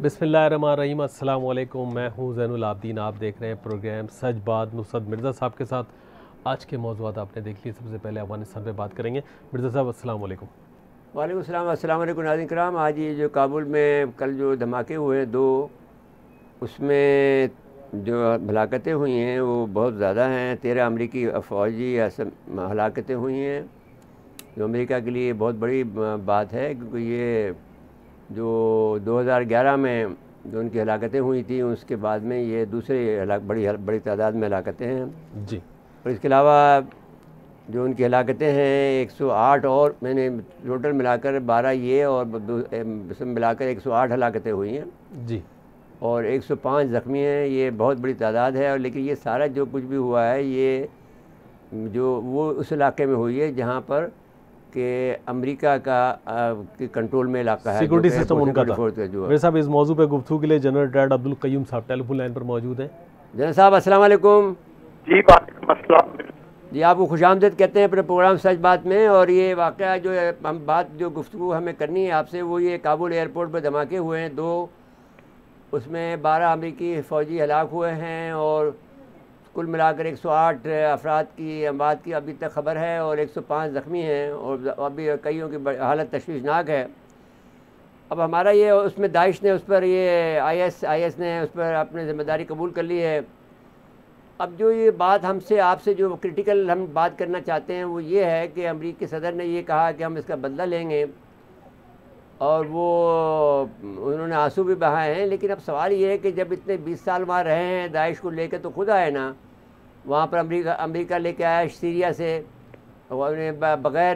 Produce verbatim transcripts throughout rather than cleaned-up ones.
बिस्मिल्लाहिर्रहमानिर्रहीम, अस्सलाम वालेकुम। मैं हूँ ज़ैनुल आबदीन। आप देख रहे हैं प्रोग्राम सच बात नुसरत मिर्ज़ा साहब के साथ। आज के मौज़ूआत आपने देख लिए। सबसे पहले अफ़गानिस्तान पे बात करेंगे। मिर्ज़ा साहब अस्सलाम वालेकुम। वालेकुम सलाम। अस्सलाम वालेकुम नाज़रीन किराम। आज ये जो काबुल में कल जो धमाके हुए हैं दो, उसमें जो हलाकतें हुई हैं वो बहुत ज़्यादा हैं। तेरह अमरीकी फ़ौजी हलाकतें हुई हैं, जो अमेरिका के लिए बहुत बड़ी बात है, क्योंकि ये जो दो हज़ार ग्यारह में जो उनकी हलाकतें हुई थी, उसके बाद में ये दूसरे हलाक बड़ी बड़ी तादाद में हलाकतें हैं जी। और इसके अलावा जो उनकी हलाकतें हैं एक सौ आठ और मैंने टोटल मिलाकर बारह ये और सब मिलाकर एक सौ आठ हलाकतें हुई हैं जी। और एक सौ पाँच ज़ख्मी हैं। ये बहुत बड़ी तादाद है। और लेकिन ये सारा जो कुछ भी हुआ है ये जो वो उस इलाके में हुई है जहाँ पर कि अमेरिका का के कंट्रोल में इलाका है, सिक्योरिटी सिस्टम उनका था। जो मेरे साहब इस मौजू पे गुफ्तगू के लिए जनरल रिटायर्ड अब्दुल कयूम साहब टेलीफोन लाइन पर मौजूद हैं। जनरल साहब अस्सलाम वालेकुम। जी वालेकुम अस्सलाम। जी, आपको खुशामदीद कहते हैं अपने प्रोग्राम सच बात में। और ये वाक़या जो है हम बात जो गुफ्तगू हमें करनी है आपसे, वो ये काबुल एयरपोर्ट पर धमाके हुए हैं दो, उसमें बारह अमरीकी फ़ौजी हलाक हुए हैं और कुल मिलाकर एक सौ आठ अफराद की अमवात की अभी तक खबर है और एक सौ पाँच ज़ख्मी हैं और अभी कईयों की हालत तशवीशनाक है। अब हमारा ये उसमें दाइश ने उस पर ये आई एस आई एस ने उस पर अपनी ज़िम्मेदारी कबूल कर ली है। अब जो ये बात हमसे आपसे जो क्रिटिकल हम बात करना चाहते हैं वो ये है कि अमरीकी सदर ने ये कहा कि हम इसका बदला लेंगे और वो उन्होंने आंसू भी बहाए हैं। लेकिन अब सवाल ये है कि जब इतने बीस साल वहाँ रहे हैं दाइश को लेकर, तो खुद आए ना वहाँ पर अमरीका अमरीका लेके आया सीरिया से, बग़ैर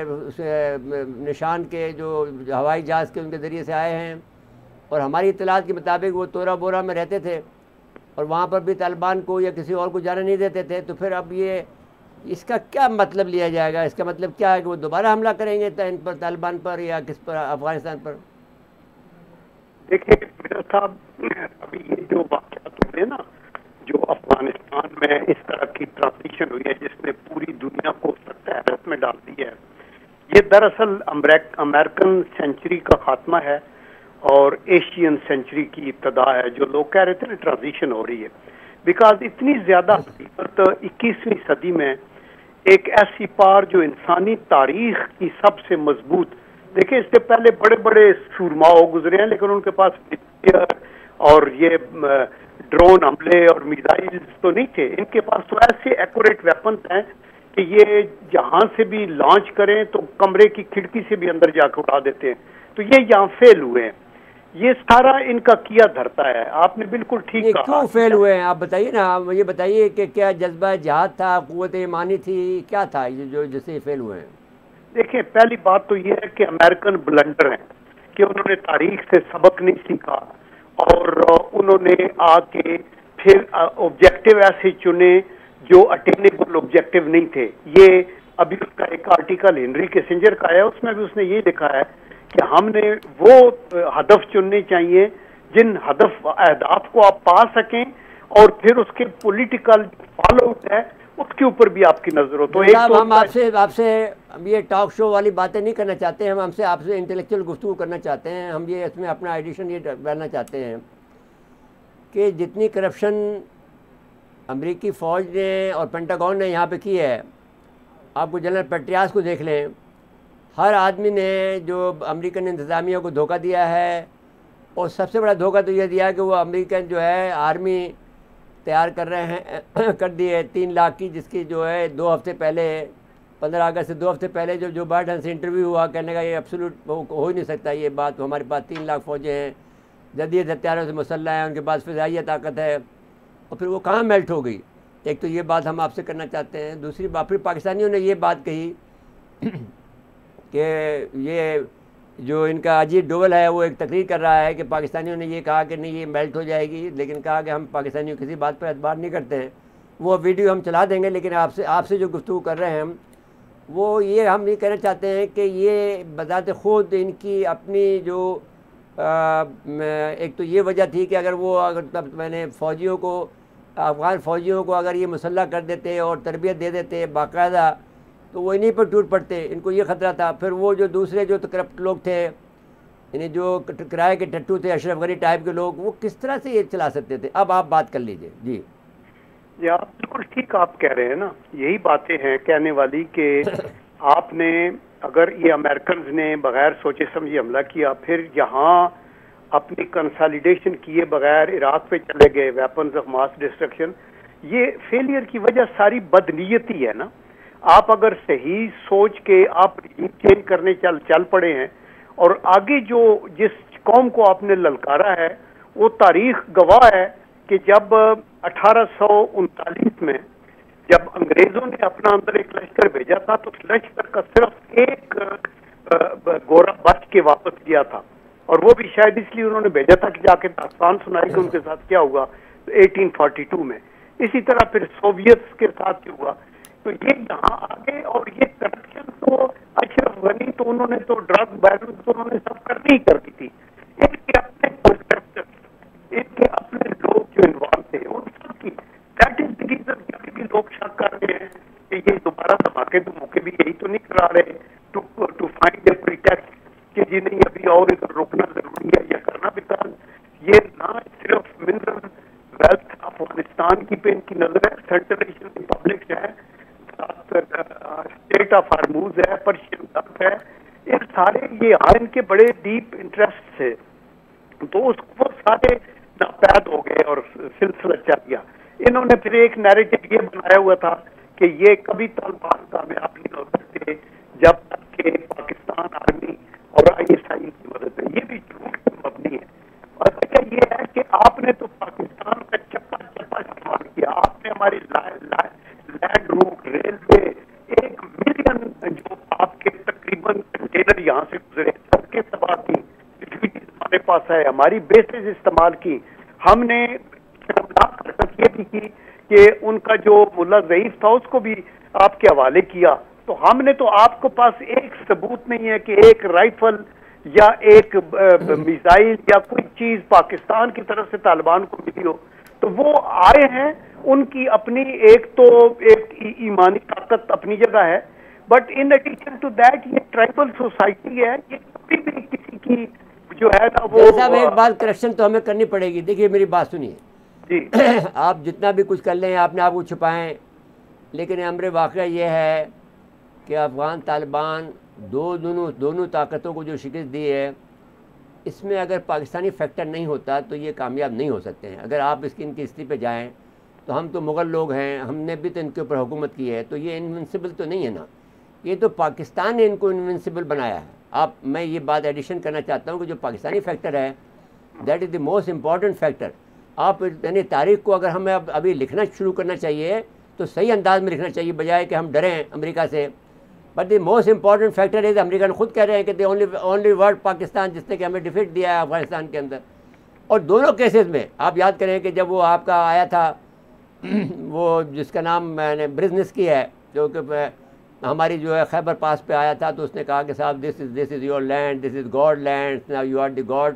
निशान के जो हवाई जहाज़ के उनके ज़रिए से आए हैं और हमारी इत्तलात के मुताबिक वो तोरा बोरा में रहते थे और वहाँ पर भी तालिबान को या किसी और को जाने नहीं देते थे। तो फिर अब ये इसका क्या मतलब लिया जाएगा? इसका मतलब क्या है कि वो दोबारा हमला करेंगे इन पर, तालिबान पर या किस पर, अफगानिस्तान पर? देखिए मेरा साहब, अभी ये जो वाक़यात हुए ना, जो अफगानिस्तान में इस तरह की ट्रांजिशन हुई है जिसने पूरी दुनिया को सख्त हैरत में डाल दी है, ये दरअसल अमेरिकन सेंचुरी का खात्मा है और एशियन सेंचुरी की इब्तदा है। जो लोग कह रहे थे ना ट्रांजिशन हो रही है, बिकॉज इतनी ज़्यादा मुसीबत इक्कीसवीं सदी में एक ऐसी पार जो इंसानी तारीख की सबसे मजबूत, देखिए इससे पहले बड़े बड़े सूरमाओ गुजरे हैं लेकिन उनके पास और ये ड्रोन हमले और मिसाइल तो नहीं थे। इनके पास तो ऐसे एक्यूरेट वेपन्स हैं कि ये जहां से भी लॉन्च करें तो कमरे की खिड़की से भी अंदर जाकर उड़ा देते हैं। तो ये यहाँ फेल हुए हैं। ये सारा इनका किया धरता है। आपने बिल्कुल ठीक कहा। क्यों फेल हुए हैं आप बताइए ना, ये बताइए कि क्या जज्बा जिहाद था, कुव्वत ईमानी थी, क्या था ये जो जिससे फेल हुए हैं? देखिए पहली बात तो ये है कि अमेरिकन ब्लंडर हैं कि उन्होंने तारीख से सबक नहीं सीखा और उन्होंने आके फिर ऑब्जेक्टिव ऐसे चुने जो अटेनेबल ऑब्जेक्टिव नहीं थे। ये अभी उसका एक आर्टिकल हेनरी किसिंजर का है, उसमें भी उसने ये लिखा है कि हमने वो हदफ चुनने चाहिए जिन हदफ अहदाफ को आप पा सकें और फिर उसके पॉलिटिकल फॉलोआउट है उसके ऊपर भी आपकी नजर हो। तो एक तो हम आपसे आपसे ये टॉक शो वाली बातें नहीं करना चाहते हैं, हम हमसे आपसे इंटेलेक्चुअल गुफ्तगू करना चाहते हैं। हम ये इसमें अपना एडिशन ये डालना चाहते हैं कि जितनी करप्शन अमेरिकी फ़ौज ने और पेंटागन ने यहाँ पे की है, आपको जनरल पेट्रियास को देख लें, हर आदमी ने जो अमेरिकन इंतज़ामिया को धोखा दिया है और सबसे बड़ा धोखा तो यह दिया कि वो अमेरिकन जो है आर्मी तैयार कर रहे हैं कर दी है तीन लाख की, जिसकी जो है दो हफ्ते पहले पंद्रह अगस्त से दो हफ्ते पहले जो जो बाइडन से इंटरव्यू हुआ, कहने का ये एब्सोल्यूट हो, हो ही नहीं सकता ये बात। हमारे पास तीन लाख फ़ौजें हैं, जदीद हथियारों से मुसल्लह हैं, उनके पास फ़िज़ाइया ताकत है, और फिर वो कहाँ मेल्ट हो गई? एक तो ये बात हम आपसे करना चाहते हैं। दूसरी बात, फिर पाकिस्तानियों ने ये बात कही कि ये जो इनका अजीत डोवल है वो एक तकरीर कर रहा है कि पाकिस्तानियों ने ये कहा कि नहीं ये मेल्ट हो जाएगी, लेकिन कहा कि हम पाकिस्तानियों किसी बात पर एतबार नहीं करते हैं। वो वीडियो हम चला देंगे, लेकिन आपसे आपसे जो गुफ्तगू कर रहे हैं हम, वो ये हम ये कहना चाहते हैं कि ये बज़ात ख़ुद इनकी अपनी जो आ, एक तो ये वजह थी कि अगर वो अगर तब मैंने फ़ौजियों को अफ़गान फ़ौजियों को अगर ये मुसल्लह कर देते और तरबियत दे देते बाकायदा, तो वो इन्हीं पर टूट पड़ते। इनको ये ख़तरा था। फिर वो जो दूसरे जो करप्ट लोग थे यानी जो किराए के टट्टू थे अशरफ गनी टाइप के लोग, वो किस तरह से ये चला सकते थे। अब आप बात कर लीजिए। जी जी, आप बिल्कुल ठीक आप कह रहे हैं ना, यही बातें हैं कहने वाली कि आपने अगर ये अमेरिकन ने बगैर सोचे समझे हमला किया, फिर यहाँ अपनी कंसोलिडेशन किए बगैर इराक पे चले गए, वेपन्स ऑफ मास डिस्ट्रक्शन, ये फेलियर की वजह सारी बदनीयती है ना। आप अगर सही सोच के आप चेंज करने चल चल पड़े हैं, और आगे जो जिस कौम को आपने ललकारा है, वो तारीख गवाह है कि जब अठारह सौ उनतालीस में जब अंग्रेजों ने अपना अंदर एक लश्कर भेजा था, तो उस लश्कर का सिर्फ एक गोरा बच के वापस गया था, और वो भी शायद इसलिए उन्होंने भेजा था कि जाके दास्तान सुनाई कि उनके साथ क्या हुआ अठारह सौ बयालीस में। इसी तरह फिर सोवियत के साथ क्या हुआ। तो ये यहाँ आगे, और ये करप्शन तो अशरफ गनी तो उन्होंने तो ड्रग बैरन तो उन्होंने सब करनी ही कर दी थी। इनके अपने कॉन्ट्रैक्टर्स, इनके अपने लोग जो इन्वॉल्व थे, उन सब की दैट इज द रीजन कि भी लोग शक कर रहे हैं कि ये दोबारा धमाके तो मौके भी यही तो नहीं करा रहे to to find a pretext कि जी नहीं अभी और इधर रुकना जरूरी है या करना भी था। ये ना सिर्फ मिनरल वेल्थ अफगानिस्तान की पे इनकी नजर है, सेंट्रल एशियन रिपब्लिक है, स्टेट ऑफ हारमूज है, पर्शियन गल्फ है, इन सारे ये इनके बड़े डीप इंटरेस्ट थे। तो उसको सारे नापैद हो गए और सिलसिला चल गया। इन्होंने फिर एक नैरेटिव ये बनाया हुआ था कि ये कभी तालिबान कामयाब नहीं हो सकते जब तक कि पाकिस्तान आर्मी और आई एस आई की मदद है। ये भी झूठ पर मबनी है। और वजह ये है कि आपने तो पाकिस्तान का चप्पा चप्पा इस्तेमाल किया, आपने हमारी लैंड रूट रेलवे एक मिलियन जो आपके तकरीबन कंटेनर यहाँ से गुजरे सबके तबाह की हमारे पास है, हमारी बेसिस इस्तेमाल की। हमने हरकत ये भी की कि उनका जो मुल्ला ज़ईफ था उसको भी आपके हवाले किया। तो हमने तो आपके पास एक सबूत नहीं है कि एक राइफल या एक मिसाइल या कोई चीज पाकिस्तान की तरफ से तालिबान को मिली हो। तो वो आए हैं, उनकी अपनी एक तो एक ईमानी ताकत अपनी जगह है, but in addition to that ये ट्राइबल सोसाइटी है, ये कभी भी किसी की जो है ना वो साहब एक बात करेक्शन तो हमें करनी पड़ेगी। देखिए मेरी बात सुनिए जी आप जितना भी कुछ कर लें, आपने आपको छुपाएं, लेकिन अमर वाक़या ये है कि अफ़गान तालिबान दो दोनों दोनों ताकतों को जो शिकस्त दी है, इसमें अगर पाकिस्तानी फैक्टर नहीं होता तो ये कामयाब नहीं हो सकते हैं। अगर आप इसकी इनकी हिस्ट्री पे जाएं तो हम तो मुग़ल लोग हैं, हमने भी तो इनके ऊपर हुकूमत की है, तो ये इनविंसिबल तो नहीं है ना। ये तो पाकिस्तान ने इनको इनविंसिबल बनाया है। आप मैं ये बात एडिशन करना चाहता हूँ कि जो पाकिस्तानी फैक्टर है that is the most important factor. आप यानी तारीख़ को अगर हमें अब अभी लिखना शुरू करना चाहिए तो सही अंदाज में लिखना चाहिए, बजाय कि हम डरें अमेरिका से। But the most important factor is American खुद कह रहे हैं कि the only only word Pakistan जिसने कि हमें डिफीट दिया है अफगानिस्तान के अंदर। और दोनों केसेस में आप याद करें कि जब वो आपका आया था वो जिसका नाम मैंने बिजनेस की है, जो कि हमारी जो है खैबर पास पे आया था, तो उसने कहा कि साहब this is this is your land, this is god land, now you are the god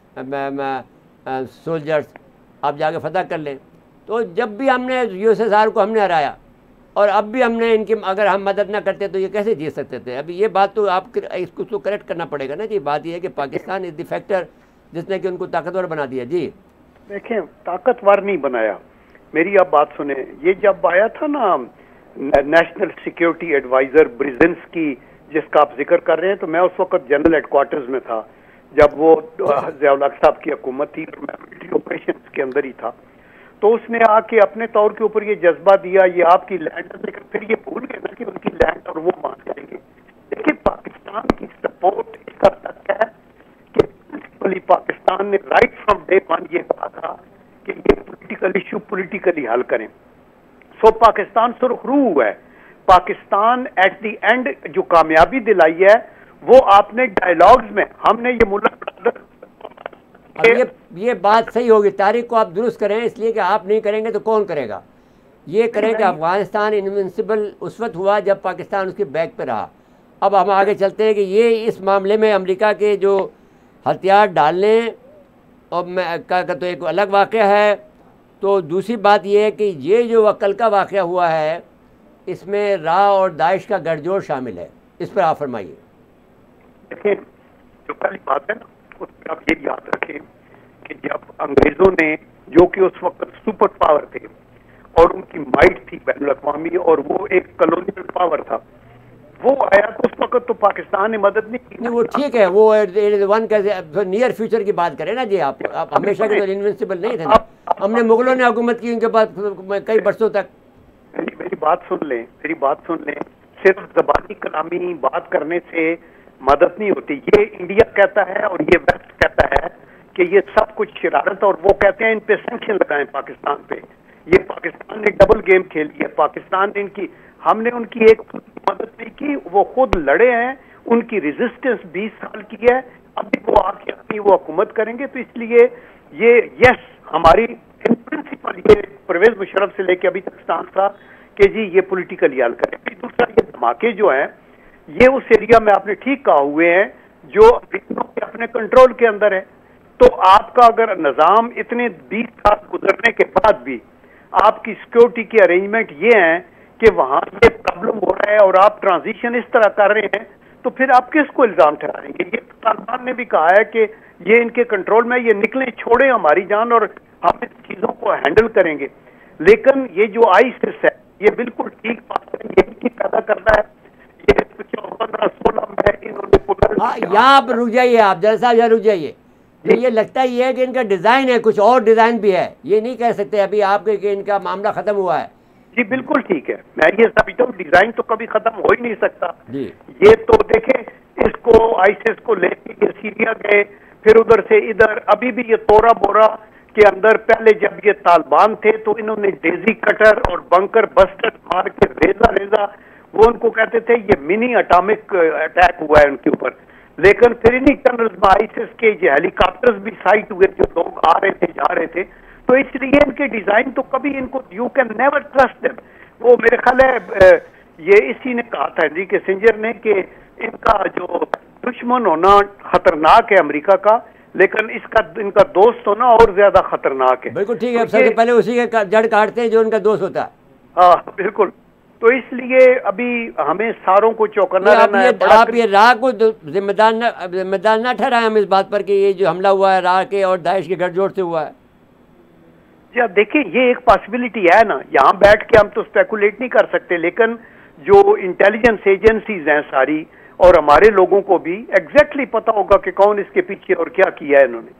soldiers, आप जाके फतह कर लें। तो जब भी हमने यूएसएसआर को हमने हराया और अब भी हमने इनकी अगर हम मदद ना करते तो ये कैसे जीत सकते थे। अभी ये बात तो आप इसको तो करेक्ट करना पड़ेगा ना जी। बात ये है कि पाकिस्तान इज़ द फैक्टर जिसने कि उनको ताकतवर बना दिया। जी देखें, ताकतवर नहीं बनाया, मेरी आप बात सुने। ये जब आया था ना नेशनल सिक्योरिटी एडवाइज़र ब्रिजेंस्की जिसका आप जिक्र कर रहे हैं, तो मैं उस वक्त जनरल हेडक्वार्टर्स में था जब वो ज़ियाउल हक साहब की हुकूमत थी, तो मैं मिलिट्री ऑपरेशंस के अंदर ही था। तो उसने आके अपने तौर के ऊपर ये जज्बा दिया, ये आपकी लैंड है, लेकिन फिर ये भूल गए ना कि उनकी लैंड और वो मान जाएंगे। देखिए पाकिस्तान की सपोर्ट इस हद तक है कि प्रिंसिपली पाकिस्तान ने राइट फ्रॉम डे वन ये कहा था कि ये पॉलिटिकल इशू पॉलिटिकली हल करें। सो पाकिस्तान सुरखरू हुआ है। पाकिस्तान एट द एंड जो कामयाबी दिलाई है वो आपने डायलॉग्स में हमने ये मुल्ला ब्रदर अब ये ये बात सही होगी, तारीख को आप दुरुस्त करें, इसलिए कि आप नहीं करेंगे तो कौन करेगा। ये करें कि अफगानिस्तान इनविंसिबल उस वक्त हुआ जब पाकिस्तान उसके बैक पे रहा। अब हम आगे चलते हैं कि ये इस मामले में अमेरिका के जो हथियार डालने और मैं का, का तो एक अलग वाक़या है। तो दूसरी बात ये है कि ये जो कल का वाक़या हुआ है इसमें रा और दाइश का गठजोड़ शामिल है। इस पर आप फरमाइए। देखिए, जो पहली बात है ना उस पर आप ये याद रखें कि जब अंग्रेजों ने, जो कि उस वक्त सुपर पावर थे और उनकी माइट थी बैनुल अक़वामी और वो एक कॉलोनियल पावर था, वो आया तो उस वक्त तो पाकिस्तान ने मदद नहीं की। नहीं वो ठीक है, वो वन कैसे नियर फ्यूचर की बात करें ना जी, आप आप हमेशा के तो इनविंसिबल नहीं थे ना। हमने मुगलों ने हुकूमत की उनके पास कई बरसों तक। मेरी मेरी बात सुन लें, मेरी बात सुन लें, सिर्फ जबानी कलामी बात करने से मदद नहीं होती। ये इंडिया कहता है और ये वेस्ट कहता है कि ये सब कुछ शरारत, और वो कहते हैं इन पे सैंक्शन लगाएं पाकिस्तान पे। ये पाकिस्तान ने डबल गेम खेली है, पाकिस्तान ने इनकी, हमने उनकी एक मदद नहीं की, वो खुद लड़े हैं, उनकी रेजिस्टेंस बीस साल की है, अभी वो आके अपनी वो हुकूमत करेंगे। तो इसलिए ये यस हमारी इन प्रिंसिपल ये परवेज मुशर्रफ से लेके अभी तक स्टांस था कि जी ये पॉलिटिकली हल करें। फिर दूसरा ये धमाके जो हैं ये उस एरिया में आपने ठीक कहा हुए हैं जो अमेरिकनों के अपने कंट्रोल के अंदर है। तो आपका अगर निज़ाम इतने बीस साल गुजरने के बाद भी आपकी सिक्योरिटी के अरेंजमेंट ये हैं कि वहां ये प्रॉब्लम हो रहा है और आप ट्रांजिशन इस तरह कर रहे हैं, तो फिर आप किसको इल्जाम ठहराएंगे? ये तालिबान ने भी कहा है कि ये इनके कंट्रोल में, ये निकले छोड़े हमारी जान और हम इन चीजों को हैंडल करेंगे। लेकिन ये जो आईसिस है ये बिल्कुल ठीक बात है, ये भी पैदा करता है। ये पंद्रह सोलह में इन्होंने हाँ, यहाँ आप रुक जाइए, आप जरा साहब यहाँ रुक जाइए। तो ये लगता ही है कि इनका डिजाइन है, कुछ और डिजाइन भी है, ये नहीं कह सकते अभी आपके कि इनका मामला खत्म हुआ है। जी बिल्कुल ठीक है, मैं ये समझता हूँ डिजाइन तो कभी खत्म हो ही नहीं सकता जी। ये तो देखें, इसको आईसिस को लेके सीरिया गए, फिर उधर से इधर, अभी भी ये तोरा बोरा के अंदर पहले जब ये तालिबान थे तो इन्होंने डेजी कटर और बंकर बस्टर मार के रेजा रेजा, वो उनको कहते थे ये मिनी अटॉमिक अटैक हुआ है उनके ऊपर। लेकिन फिर इन्हीं टनल्स में आईसिस के ये हेलीकॉप्टर्स भी साइट हुए, जो लोग आ रहे थे जा रहे थे। तो इसलिए इनके डिजाइन तो कभी इनको, you can never trust them. वो मेरे ख्याल है ये इसी ने कहा था हेनरी किसिंजर ने कि इनका जो दुश्मन होना खतरनाक है अमेरिका का, लेकिन इसका इनका दोस्त होना और ज्यादा खतरनाक है। बिल्कुल ठीक है, सबसे पहले उसी के जड़ काटते हैं जो उनका दोस्त होता है। हाँ बिल्कुल, तो इसलिए अभी हमें सारों को चौकन्ना रहना है। आप ये राह को जिम्मेदार न जिम्मेदार न ठहराएं हम इस बात पर कि ये जो हमला हुआ है राह के और दाइश के गठजोड़ से हुआ है। जी देखिए, ये एक पॉसिबिलिटी है ना, यहाँ बैठ के हम तो स्पेकुलेट नहीं कर सकते, लेकिन जो इंटेलिजेंस एजेंसीज हैं सारी और हमारे लोगों को भी एग्जैक्टली पता होगा कि कौन इसके पीछे और क्या किया है इन्होंने।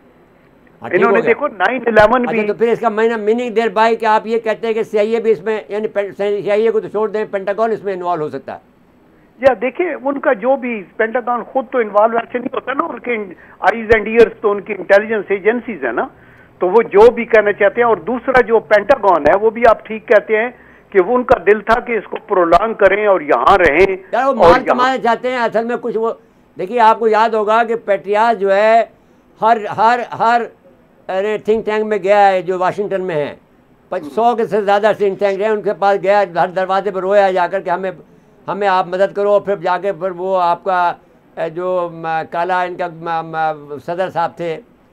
इन्होंने देखो नाइन इलेवन भी। तो फिर इसका महीना मीनिंग देर बाई कि आप ये कहते हैं कि सीआईए भी इसमें, यानी सीआईए को तो छोड़ दें, पेंटागन इसमें इन्वॉल्व हो सकता है। या देखिए, उनका जो भी, पेंटागन खुद तो इन्वॉल्व ऐसे नहीं होता ना, उनके आईज एंड ईयर्स तो उनकी इंटेलिजेंस एजेंसीज है ना, तो वो जो भी कहना चाहते हैं। और दूसरा जो पेंटागन है वो भी आप ठीक कहते हैं कि वो उनका दिल था कि इसको प्रोलॉन्ग करें और यहाँ रहें। यार वो माल कमाना चाहते हैं असल में कुछ। वो देखिए, आपको याद होगा कि पेट्रियाज जो है हर हर हर अरे थिंक टैंक में गया है जो वाशिंगटन में है, सौ के से ज़्यादा थिंक टैंक है, उनके पास गया, हर दरवाजे पर रोया जाकर कि हमें हमें आप मदद करो। फिर जाके फिर वो आपका जो काला इनका सदर साहब थे,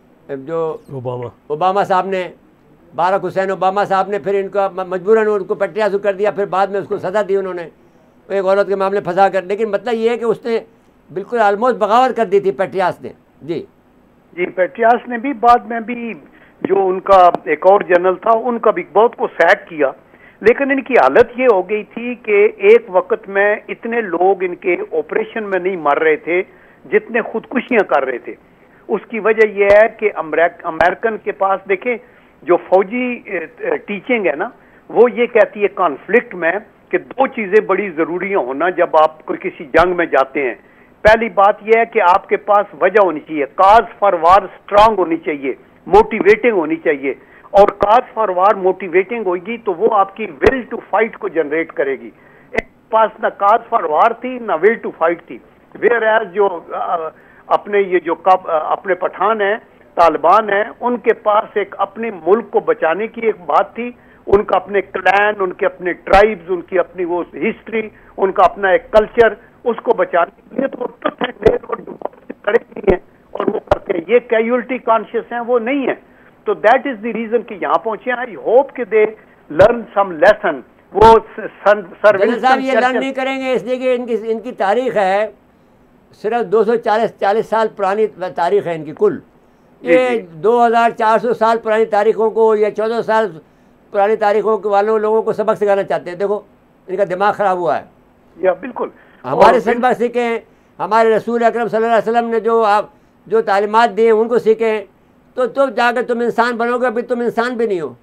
जो ओबामा ओबामा साहब ने, बाराक हुसैन ओबामा साहब ने फिर इनको मजबूरन उनको पेट्रियाज कर दिया, फिर बाद में उसको सज़ा दी उन्होंने एक औरत के मामले फंसा कर। लेकिन मतलब ये है कि उसने बिल्कुल ऑलमोस्ट बगावत कर दी थी पेट्रियाज ने। जी जी, पेट्रियास ने भी बाद में भी, जो उनका एक और जनरल था उनका भी बहुत को सैक किया। लेकिन इनकी हालत ये हो गई थी कि एक वक्त में इतने लोग इनके ऑपरेशन में नहीं मर रहे थे जितने खुदकुशियां कर रहे थे। उसकी वजह यह है कि अमेरिकन के पास देखें, जो फौजी टीचिंग है ना, वो ये कहती है कॉन्फ्लिक्ट में कि दो चीजें बड़ी जरूरी होना जब आप कोई किसी जंग में जाते हैं। पहली बात यह है कि आपके पास वजह होनी चाहिए, काज फॉर वार स्ट्रांग होनी चाहिए, मोटिवेटिंग होनी चाहिए। और काज फॉर वार मोटिवेटिंग होगी तो वो आपकी विल टू फाइट को जनरेट करेगी। एक पास ना काज फॉर वार थी ना विल टू फाइट थी। वेयर एज जो आ, अपने ये जो कब अपने पठान हैं, तालिबान हैं, उनके पास एक अपने मुल्क को बचाने की एक बात थी, उनका अपने क्लैन, उनके अपने ट्राइब्स, उनकी अपनी वो हिस्ट्री, उनका अपना एक कल्चर, उसको बचाने के लिए तो खड़े नहीं है और वो करते हैं। ये कैजुअलिटी कॉन्शियस हैं, वो नहीं है। तो दैट इज द रीजन कि यहाँ पहुंचे। आई होप कि दे लर्न सम लेसन। वो सर ये लर्न नहीं करेंगे इसलिए कि इनकी इनकी तारीख है सिर्फ दो सौ चालीस चालीस साल पुरानी तारीख है इनकी कुल। ये दो हज़ार चार सौ साल पुरानी तारीखों को या चौदह साल पुरानी तारीखों के वालों लोगों को सबक सिखाना चाहते हैं। देखो इनका दिमाग ख़राब हुआ है। या बिल्कुल हमारे सबक सीखें, हमारे रसूल अकरम सल्लल्लाहु अलैहि वसल्लम ने जो आप जो तालीमात दी हैं उनको सीखें, तो तो जाकर तुम इंसान बनोगे, अभी तुम इंसान भी नहीं हो।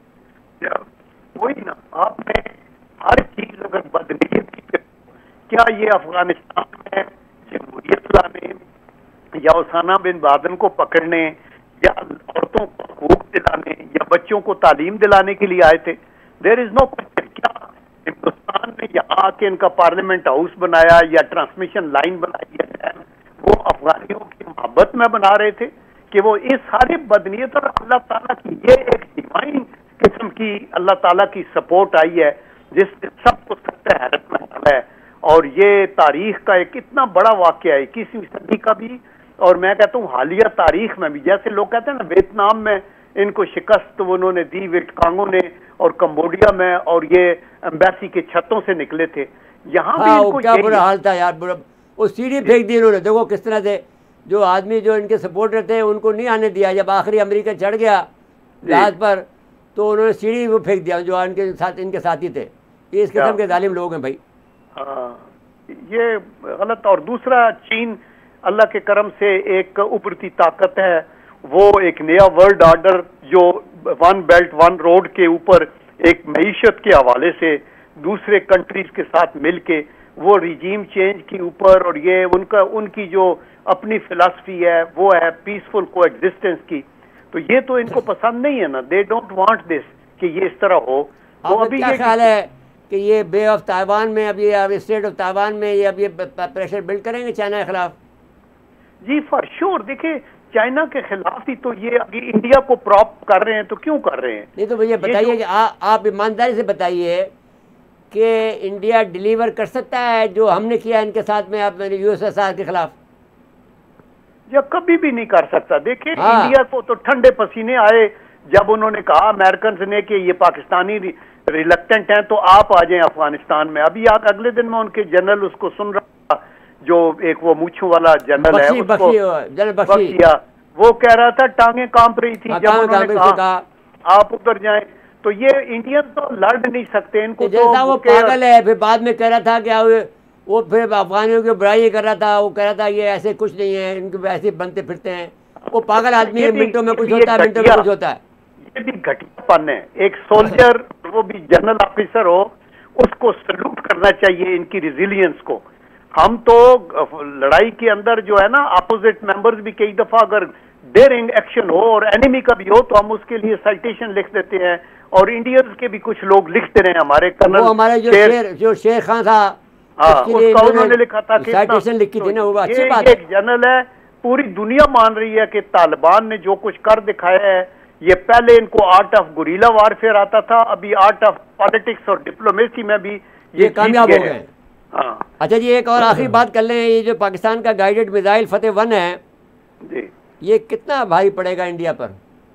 वही ना, आपने हर चीज़ अगर बदनीयत की, क्या ये अफगानिस्तान में जमहूरियत लाने या उसामा बिन लादेन को पकड़ने या औरतों को हकूक दिलाने या बच्चों को तालीम दिलाने के लिए आए थे? There is no question. क्या हिंदुस्तान ने यहाँ आके इनका पार्लियामेंट हाउस बनाया या ट्रांसमिशन लाइन बनाई है, वो अफगानियों की मोहब्बत में बना रहे थे कि वो इस सारे बदनीयत और अल्लाह ताला की ये एक डिवाइन किस्म की अल्लाह ताला की सपोर्ट आई है जिससे सबको सत्य हैरत में डाला है। और ये तारीख का एक इतना बड़ा वाक़या है इक्कीसवीं सदी का भी, और मैं कहता हूँ हालिया तारीख में भी। जैसे लोग कहते हैं ना वियतनाम में इनको शिकस्त उन्होंने दी वियतकांगों ने, और कंबोडिया में, और ये एम्बेसी के छतों से निकले थे। यहाँ हाँ, भी इनको क्या बुरा हाल था यार, बुरा। वो सीढ़ी फेंक दी उन्होंने। देखो किस तरह से जो आदमी जो इनके सपोर्टर थे उनको नहीं आने दिया। जब आखिरी अमेरिका चढ़ गया जहाज पर तो उन्होंने सीढ़ी वो फेंक दिया जो इनके साथ इनके साथी थे। ये इस किस्म के जालिम लोग हैं भाई। हाँ, ये गलत। और दूसरा, चीन अल्लाह के करम से एक उभरती ताकत है। वो एक नया वर्ल्ड ऑर्डर जो वन बेल्ट वन रोड के ऊपर एक मईशत के हवाले से दूसरे कंट्रीज के साथ मिलके वो रिजीम चेंज के ऊपर, और ये उनका उनकी जो अपनी फिलॉसफी है वो है पीसफुल को एग्जिस्टेंस की। तो ये तो इनको पसंद नहीं है ना, दे डोंट वांट दिस कि ये इस तरह हो। वो अभी क्या ख्याल है कि ये बे ऑफ ताइवान में अब ये अब स्टेट ऑफ ताइवान में ये अब ये प्रेशर बिल्ड करेंगे चाइना के खिलाफ? जी फॉर श्योर। देखिए चाइना के खिलाफ ही तो ये अभी इंडिया को प्रॉप कर रहे हैं, तो क्यों कर रहे हैं? नहीं तो मुझे बताइए कि आ, आप ईमानदारी से बताइए कि इंडिया डिलीवर कर सकता है जो हमने किया इनके साथ में आप यूएसएसआर के खिलाफ? या कभी भी नहीं कर सकता। देखिए हाँ। इंडिया को तो ठंडे पसीने आए जब उन्होंने कहा अमेरिकन ने कि ये पाकिस्तानी रिलक्टेंट हैं तो आप आ जाएं अफगानिस्तान में। अभी आज अगले दिन में उनके जनरल उसको सुन रहा था, जो एक वो मूछों वाला जनरल है, बख्शी, उसको जनरल बख्शी, बख्शिया, वो कह रहा था टांगे कांप रही थी जब उन्होंने कहा, कहा आप उधर जाएं। तो ये इंडियन तो लड़ नहीं सकते इनको। तो जैसा वो पागल है, फिर बाद में कह रहा था क्या वो फिर अफगानियों की बुराई कर रहा था। वो कह रहा था ये ऐसे कुछ नहीं है, इनके ऐसे बनते फिरते हैं। वो पागल आदमी है, मिनटों में कुछ होता है, मिनटों में कुछ होता है। ये भी घटियापन है। एक सोल्जर, वो भी जनरल ऑफिसर हो, उसको सल्यूट करना चाहिए इनकी रेजिलियंस को। हम तो लड़ाई के अंदर जो है ना, अपोजिट मेंबर्स भी कई दफा अगर डेयरिंग एक्शन हो और एनिमी का भी हो तो हम उसके लिए साइटेशन लिख देते हैं, और इंडियंस के भी कुछ लोग लिखते रहे। हमारे कर्नल हमारे जो शेर जो शेर खान था, हाँ, उसका उन्होंने लिखा था कि साइटेशन लिखी थी ना, वो अच्छी बात है। एक जनरल है, पूरी दुनिया मान रही है कि तालिबान ने जो कुछ कर दिखाया है, ये पहले इनको आर्ट ऑफ गुरीला वारफेयर आता था, अभी आर्ट ऑफ पॉलिटिक्स और डिप्लोमेसी में भी ये, ये कामयाब हो गए। हाँ। अच्छा जी, एक और आखिरी बात कर लें। ये जो पाकिस्तान का गाइडेड मिसाइल फतेह वन है जी, ये कितना भारी पड़ेगा इंडिया पर?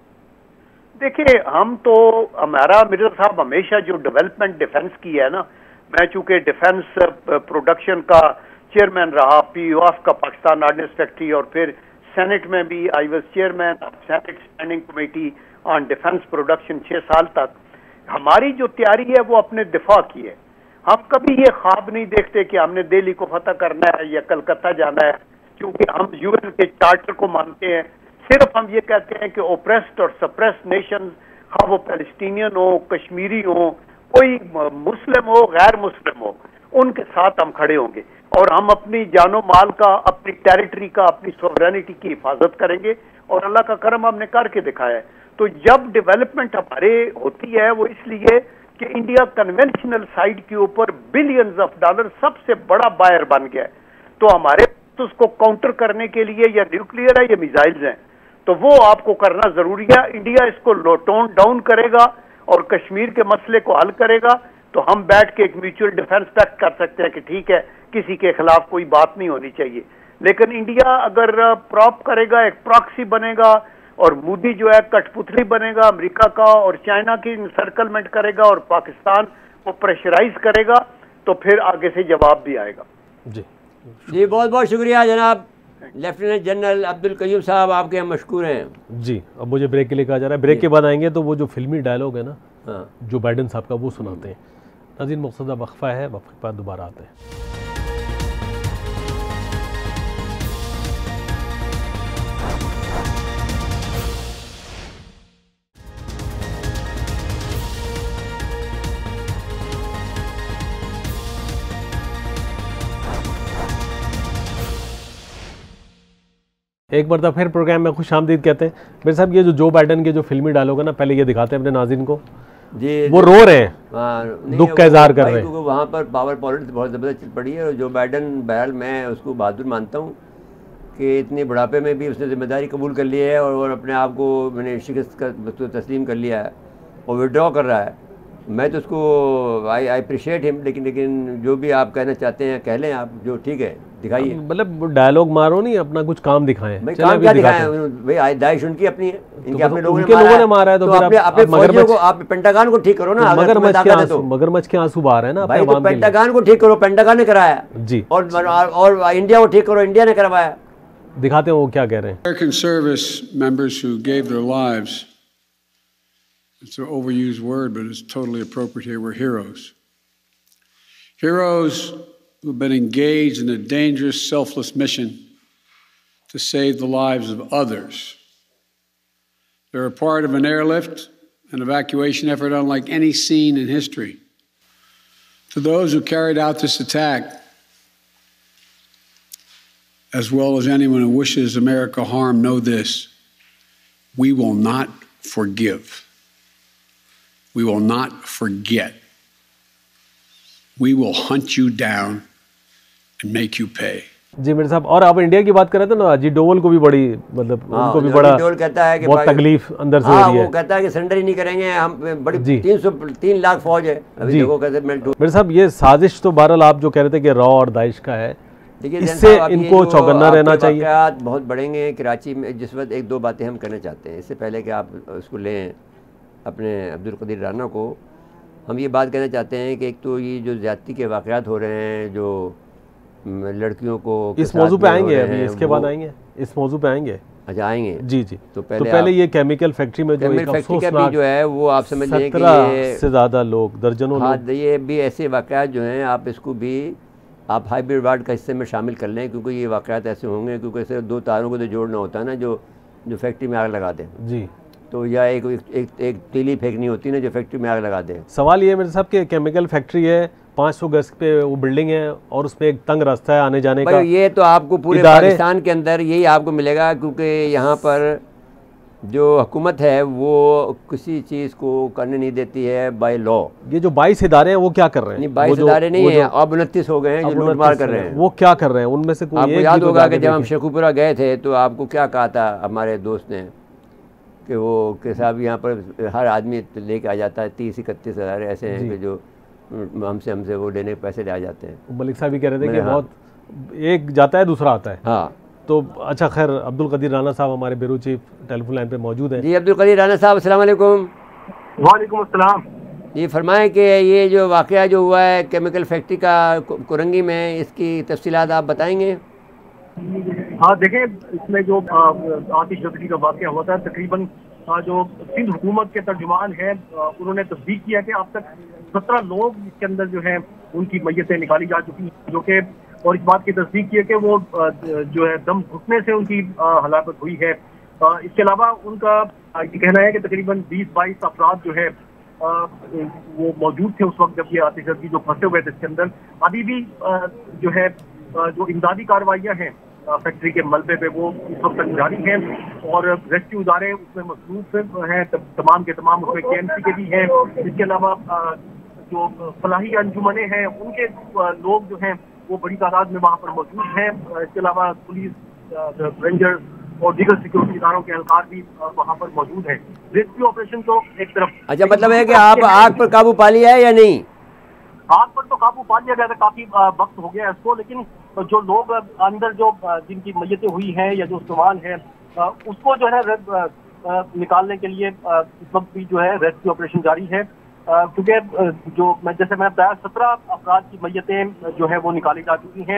देखिए हम तो, हमारा मिर्जा साहब हमेशा जो डेवलपमेंट डिफेंस की है ना, मैं चूंकि डिफेंस प्रोडक्शन का चेयरमैन रहा, पीयूएफ का पाकिस्तान ऑर्डिनेंस फैक्ट्री, और फिर सेनेट में भी I was chairman of senate standing committee on defence production छः साल तक। हमारी जो तैयारी है वो अपने दिफा की है। हम कभी ये ख्वाब नहीं देखते कि हमने दिल्ली को फतह करना है या कलकत्ता जाना है, क्योंकि हम यूएन के चार्टर को मानते हैं। सिर्फ हम ये कहते हैं कि ओप्रेस्ड और सप्रेस्ड नेशन, हाँ वो पैलेस्टीनियन हो, कश्मीरी हो, कोई मुस्लिम हो, गैर मुस्लिम हो, उनके साथ हम खड़े होंगे, और हम अपनी जानो माल का, अपनी टेरिटरी का, अपनी सोवरेनिटी की हिफाजत करेंगे। और अल्लाह का करम हमने करके दिखाया है। तो जब डेवलपमेंट हमारे होती है वो इसलिए कि इंडिया कन्वेंशनल साइड के ऊपर बिलियंस ऑफ डॉलर सबसे बड़ा बायर बन गया है। तो हमारे तो उसको काउंटर करने के लिए या न्यूक्लियर है या मिसाइल्स हैं, तो वो आपको करना जरूरी है। इंडिया इसको टोन डाउन करेगा और कश्मीर के मसले को हल करेगा, तो हम बैठ के एक म्यूचुअल डिफेंस पैक्ट कर सकते हैं कि ठीक है, किसी के खिलाफ कोई बात नहीं होनी चाहिए। लेकिन इंडिया अगर प्रॉप करेगा, एक प्रॉक्सी बनेगा, और मोदी जो है कठपुतली बनेगा अमेरिका का, और चाइना की सर्कलमेंट करेगा और पाकिस्तान को प्रेशराइज करेगा, तो फिर आगे से जवाब भी आएगा। जी जी बहुत बहुत शुक्रिया जनाब लेफ्टिनेंट जनरल अब्दुल कयूम साहब, आपके हम मशकूर हैं जी। अब मुझे ब्रेक के लिए कहा जा रहा है, ब्रेक के बाद आएंगे तो वो जो फिल्मी डायलॉग है ना, हाँ, जो बाइडन साहब का, वो सुनाते हैं। नाज़रीन मकसद वक्फा है, वक्फे के बाद दोबारा आते हैं। एक बार फिर प्रोग्राम में खुश आमदीद कहते हैं। मेरे साहब ये जो जो बाइडन के जो फिल्मी डायलॉग है ना, पहले ये दिखाते हैं अपने नाज़रीन को जी, वो रो रहे हैं, दुख का इजहार कर रहे हैं, क्योंकि वहाँ पर पावर पॉलिटिक्स बहुत ज़बरदस्त चल पड़ी है। और जो बाइडन बहरहाल मैं उसको बहादुर मानता हूँ कि इतनी बुढ़ापे में भी उसने जिम्मेदारी कबूल कर ली है और, और अपने आप को मैंने शिकस्त का तस्लीम कर लिया है और विड्रॉ कर रहा है। मैं तो उसको आई आई अप्रिशिएट हिम, लेकिन लेकिन जो भी आप कहना चाहते हैं कह लें आप, जो ठीक है दिखाइए। मतलब डायलॉग मारो नहीं, अपना कुछ काम दिखाएं। भाई काम क्या दिखाएं भाई, दाइश उनकी अपनी है, इनके अपने लोगों ने लोगों ने मारा है, तो अपने अपने फौजियों को, आप पेंटागन को ठीक करो ना। मगरमच्छ के मगरमच्छ के आंसू बहा रहे हैं ना भाई, तो पेंटागन को ठीक करो, पेंटागन ने कराया जी, और और इंडिया को ठीक करो, इंडिया ने करवाया। दिखाते हैं वो क्या कह रहे हैं। American service members who gave their lives, it's an overused word, but it's totally appropriate here, were heroes. Heroes who've been engaged in a dangerous, selfless mission to save the lives of others. They're a part of an airlift, an evacuation effort unlike any seen in history. To those who carried out this attack, as well as anyone who wishes America harm, know this: we will not forgive. We will not forget. We will hunt you down and make you pay. जी मेरे साहब, और आप India की बात कर रहे थे ना, अजीत डोवल को भी बड़ी, मतलब हाँ, उनको भी बड़ा डोवल कहता है कि बहुत तकलीफ अंदर से हाँ, हो रही है। वो कहता है कि सरेंडर ही नहीं करेंगे हम, बड़ी तीन सौ तीन लाख फौज है अभी, देखो कैसे मेल्ट। मेरे साहब ये साजिश तो बहरहाल आप जो कह रहे थे कि रॉ और दाइश का है, इससे इनको चौकन्ना रहना चाहिए। बहुत बढ़ेंगे कराची में जिस वक्त। एक दो बातें हम करना चाहते हैं इससे पहले कि आप उसको लें अपने अब्दुल कदीर राना को। हम ये बात कहना चाहते हैं कि एक तो ये जो ज़्यादती के वाक़यात हो रहे हैं, जो लड़कियों को, इस मौजू पे आएंगे अभी, इसके बाद आएंगे, इस मौजू पे आएंगे। अच्छा आएंगे जी जी। तो पहले, तो पहले ये केमिकल फैक्ट्री में जो एक अफसोसनाक जो है वो आप समझ लें कि ये से ज़्यादा लोग, दर्जनों हाँ, लोग, ये भी ऐसे वाक़यात जो हैं, आप इसको भी आप हाइब्रिड वार्ड का हिस्से में शामिल कर लें, क्योंकि ये वाक़यात ऐसे होंगे, क्योंकि ऐसे दो तारों को तो जोड़ना होता है ना, जो जो फैक्ट्री में आग लगा दें जी, तो या एक एक, एक तीली फेंकनी होती है ना जो फैक्ट्री में आग लगा दे। सवाल ये मेरे साहब कि केमिकल फैक्ट्री है, पाँच सौ गज पे वो बिल्डिंग है और उसमें एक तंग रास्ता है आने जाने का। ये तो आपको पूरे पाकिस्तान के अंदर यही आपको मिलेगा, क्योंकि यहाँ पर जो हुकूमत है वो किसी चीज़ को करने नहीं देती है बाय लॉ। ये जो बाईस इदारे हैं वो क्या कर रहे हैं? नहीं, बाईस इदारे नहीं है, अब उनतीस हो गए हैं जो लूटमार कर रहे हैं। वो क्या कर रहे हैं? उनमें से कोई आपको याद होगा कि जब हम शेखुपुरा गए थे तो आपको क्या कहा था हमारे दोस्त ने कि वो के साहब यहाँ पर हर आदमी लेके आ जाता है तीस इकतीस हज़ार ऐसे हैं कि जो हमसे हमसे वो लेने के पैसे ले आ जाते हैं। मलिक साहब भी कह रहे थे कि बहुत एक जाता है दूसरा आता है। हाँ तो अच्छा खैर, अब्दुल कदीर राना साहब हमारे ब्यूरो चीफ टेलीफोन लाइन पे मौजूद हैं। जी अब्दुल कदीर राना साहब, अस्सलाम वालेकुम। वालेकुम अस्सलाम। ये फरमाएं कि ये जो वाक़या जो हुआ है केमिकल फैक्ट्री का कुरंगी में, इसकी तफसीलात आप बताएंगे? हाँ देखें, इसमें जो आतिशबाजी का वाक़या हुआ था, तकरीबन जो सिंध हुकूमत के तर्जुमान हैं उन्होंने तस्दीक किया कि अब तक सत्रह लोग इसके अंदर जो है उनकी मैयतें निकाली जा चुकी हैं, जो कि और इस बात की तस्दीक की है कि वो जो है दम घुटने से उनकी हलाकत हुई है। इसके अलावा उनका ये कहना है कि तकरीबन बीस बाईस अफराद जो है वो मौजूद थे उस वक्त जब ये आतिशबाजी जो फंसे हुए थे इसके अंदर। अभी भी जो है जो इमदादी कार्रवाइयाँ हैं फैक्ट्री के मलबे पे वो इस वक्त तक जारी हैं और रेस्क्यू इदारे उसमें मसरूफ हैं, तमाम के तमाम उसमें के एम सी के भी हैं। इसके अलावा जो फलाही अंजुमने हैं उनके लोग जो हैं वो बड़ी तादाद में वहाँ पर मौजूद हैं। इसके अलावा पुलिस, रेंजर्स और दीगर सिक्योरिटी इदारों के एहलकार भी वहाँ पर मौजूद हैं। रेस्क्यू ऑपरेशन तो एक तरफ। अच्छा, मतलब है कि आप आग पर काबू पा लिया है या नहीं? आग पर तो काबू पा लिया गया था, काफी वक्त हो गया इसको, लेकिन जो लोग अंदर जो जिनकी मैयतें हुई हैं या जो सामान है उसको जो है निकालने के लिए इस वक्त भी जो है रेस्क्यू ऑपरेशन जारी है, क्योंकि जो मैं जैसे मैंने बताया सत्रह अफराद की मैयतें जो है वो निकाली जा चुकी हैं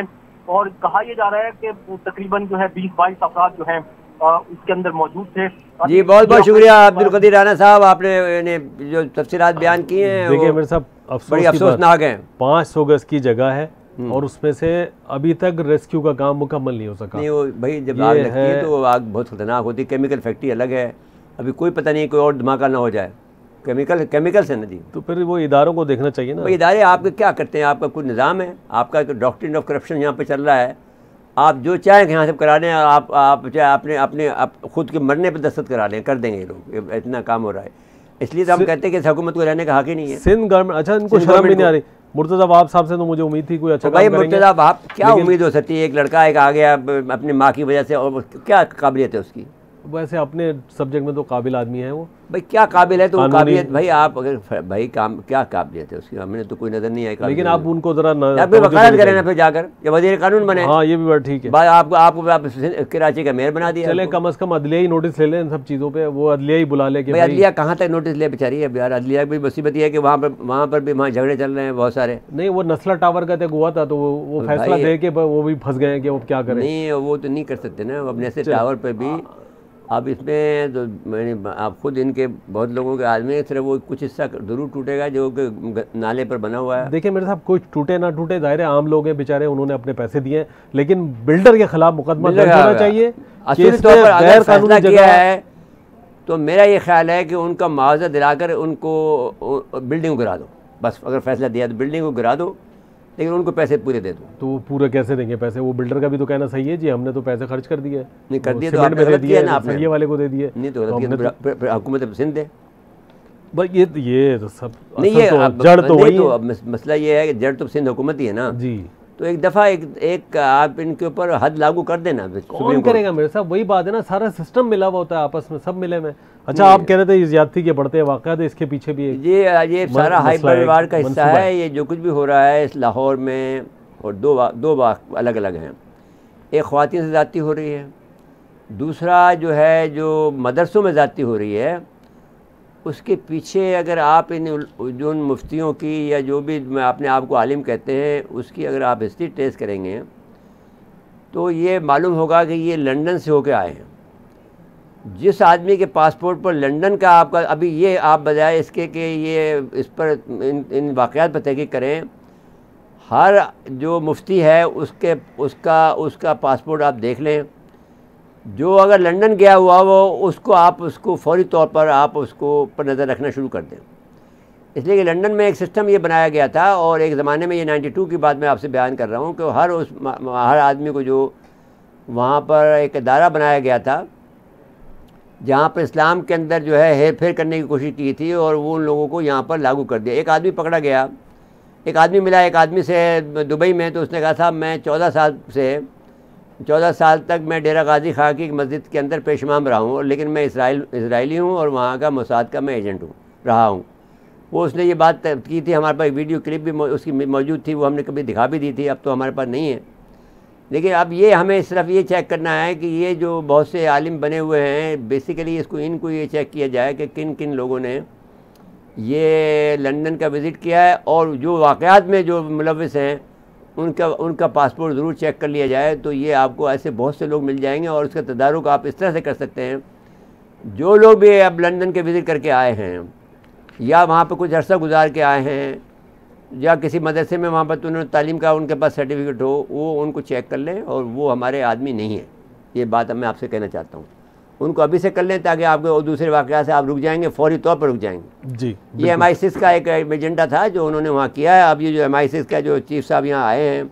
और कहा यह जा रहा है कि तकरीबन जो है बीस बाईस अफराद जो हैं इसके अंदर मौजूद थे। जी बहुत बहुत शुक्रिया अब्दुल कदीर राना साहब, आपने जो तफसीलात बयान की हैं देखिए मेरे साहब बड़ी अफसोसनाक है। पाँच सौ गज की जगह है और उसमें से अभी तक रेस्क्यू का काम मुकम्मल नहीं हो सका। नहीं वो भाई जब आग लगती है तो आग बहुत खतरनाक होती है। केमिकल फैक्ट्री अलग है, अभी कोई पता नहीं कोई और धमाका ना हो जाए। केमिकल केमिकल से ना जी, तो फिर वो इदारों को देखना चाहिए ना। भाई इदारे आपके क्या करते हैं, आपका कोई निज़ाम है, आपका डॉक्ट्रिन ऑफ करप्शन यहाँ पे चल रहा है। आप जो चाहें यहाँ से करा लें, आप आप चाहे अपने अपने आप खुद के मरने पर दस्तखत करा लें, कर देंगे लोग, इतना काम हो रहा है। इसलिए तो हम कहते हैं कि इस हुकूमत को रहने का हक ही नहीं है। सिंध गवर्नमेंट, अच्छा इनको शर्म भी नहीं आ रही। मुर्तज़ा वहाब साहब से तो मुझे उम्मीद थी कोई अच्छा भाई मुर्तज़ा वहाब क्या उम्मीद हो सकती है, एक लड़का एक आ गया अपनी माँ की वजह से, और क्या काबिलियत है उसकी। वैसे अपने सब्जेक्ट में तो काबिल आदमी है वो, भाई क्या काबिल है तो वो काबिलियत भाई आप अगर भाई काम क्या काबिलियत है उसकी, हमें तो कोई नजर नहीं आई। लेकिन आप उनको जरा वकालत करें ना फिर जाकर, जब वजीर कानून बने। हाँ ये भी बात ठीक है। भाई आपको आपको आप कराची का मेयर बना दिया। चले कम से कम अदलिया ही नोटिस ले लें इन सब चीज़ों पे, वो अदलिया ही बुला ले। भाई अदलिया कहाँ तक नोटिस ले बेचारी है यार। अदलिया की मुसीबत ये है कि वहाँ पर वहाँ पर भी वहाँ झगड़े चल रहे हैं बहुत सारे। नहीं वो नस्ला टावर का तक हुआ था तो वो फैसला दे के वो भी फंस गए कि वो क्या करें। नहीं वो तो नहीं कर सकते ना अब नस्ला टावर पर भी। अब इसमें तो मैंने आप खुद इनके बहुत लोगों के आदमी सिर्फ वो कुछ हिस्सा जरूर टूटेगा जो कि नाले पर बना हुआ है। देखिए मेरे साहब कुछ टूटे ना टूटे, दायरे आम लोग हैं बेचारे, उन्होंने अपने पैसे दिए, लेकिन बिल्डर के खिलाफ मुकदमा दर्ज होना चाहिए। असली तौर पर अगर फैसला किया है तो मेरा ये ख्याल है कि उनका मुआवजा दिलाकर उनको बिल्डिंग को गिरा दो बस। अगर फैसला दिया तो बिल्डिंग को गिरा दो, लेकिन उनको पैसे पूरे दे दो। तो वो पूरे कैसे देंगे पैसे? वो बिल्डर का भी तो कहना सही है जी, हमने तो पैसे खर्च कर दिए। नहीं कर दिए तो आपने गलत किया ना, आपने ये वाले को दे दिए। नहीं तो गलत किया तो हुकूमत सिंध दे। भाई ये ये तो सब नहीं ये जड़ तो वही तो अब मसला ये है कि जड़ तो सिंध हुकूमत ही है ना जी। तो एक दफ़ा एक एक आप इनके ऊपर हद लागू कर देना। कौन करेगा मेरे साहब? वही बात है ना, सारा सिस्टम मिला हुआ होता है आपस में, सब मिले में। अच्छा आप कह रहे थे ज्यादती के बढ़ते वाक़यात, इसके पीछे भी ये ये सारा हाई परिवार का हिस्सा है। ये जो कुछ भी हो रहा है इस लाहौर में, और दो वा, दो वाक़ अलग अलग हैं। एक ख़वातीन से ज़्यादती हो रही है, दूसरा जो है जो मदरसों में ज़्यादती हो रही है, उसके पीछे अगर आप इन जो उन मुफ्तियों की या जो भी अपने आप को आलिम कहते हैं उसकी अगर आप हिस्ट्री ट्रेस करेंगे तो ये मालूम होगा कि ये लंदन से होके आए हैं। जिस आदमी के पासपोर्ट पर लंदन का आपका, अभी ये आप बजाय इसके कि ये इस पर इन इन वाक़यात पर तहक़ीक़ करें, हर जो मुफ्ती है उसके उसका उसका पासपोर्ट आप देख लें, जो अगर लंदन गया हुआ वो उसको आप उसको फौरी तौर पर आप उसको पर नज़र रखना शुरू कर दें। इसलिए कि लंदन में एक सिस्टम ये बनाया गया था, और एक ज़माने में ये बानवे की बात मैं आपसे बयान कर रहा हूँ कि हर उस हर आदमी को जो वहाँ पर एक अदारा बनाया गया था जहाँ पर इस्लाम के अंदर जो है हेर फेर करने की कोशिश की थी, और वो उन लोगों को यहाँ पर लागू कर दिया। एक आदमी पकड़ा गया, एक आदमी मिला एक आदमी से दुबई में, तो उसने कहा था मैं चौदह साल से चौदह साल तक मैं डेरा गाजी खां की मस्जिद के अंदर पेशमाम रहा हूँ, लेकिन मैं इसराइल इसराइली हूँ और वहाँ का मोसाद का मैं एजेंट हूँ रहा हूँ। वो उसने ये बात की थी, हमारे पास वीडियो क्लिप भी उसकी मौजूद थी, वो हमने कभी दिखा भी दी थी, अब तो हमारे पास नहीं है। लेकिन अब ये हमें सिर्फ ये चेक करना है कि ये जो बहुत से आलिम बने हुए हैं, बेसिकली इसको इनको ये चेक किया जाए कि किन किन लोगों ने ये लंदन का विज़िट किया है, और जो वाक़यात में जो मुलव्विस हैं उनका उनका पासपोर्ट ज़रूर चेक कर लिया जाए। तो ये आपको ऐसे बहुत से लोग मिल जाएंगे, और उसका तदारुक आप इस तरह से कर सकते हैं, जो लोग भी अब लंदन के विज़िट करके आए हैं या वहाँ पर कुछ अरसा गुजार के आए हैं या किसी मदरसे में वहाँ पर तो उन्होंने तालीम का उनके पास सर्टिफिकेट हो, वो उनको चेक कर लें, और वो हमारे आदमी नहीं है। ये बात मैं आपसे कहना चाहता हूँ, उनको अभी से कर लें ताकि आपके दूसरे वाक़यात से आप रुक जाएंगे, फौरी तौर पर रुक जाएंगे जी। ये एम आई सिक्स का एक एजेंडा था जो उन्होंने वहाँ किया है। अब ये जो एम आई सिक्स का जो चीफ साहब यहाँ आए हैं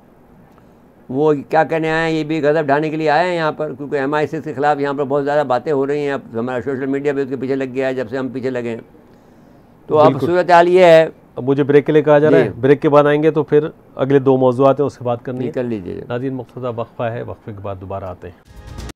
वो क्या कहने आए हैं, ये भी गज़ब ढाने के लिए आए हैं यहाँ पर, क्योंकि एम आई सिक्स के ख़िलाफ़ यहाँ पर बहुत ज़्यादा बातें हो रही हैं। अब हमारा सोशल मीडिया भी उसके पीछे लग गया है जब से हम पीछे लगे हैं। तो अब सूरत हाल ये है। अब मुझे ब्रेक के लिए कहा जा रहा है, ब्रेक के बाद आएंगे तो फिर अगले दो मौज़ूआत हैं उससे बात करनी है, कर लीजिए। नाज़रीन मुख्तसर वक्फा है, वक्फे के बाद दोबारा आते हैं।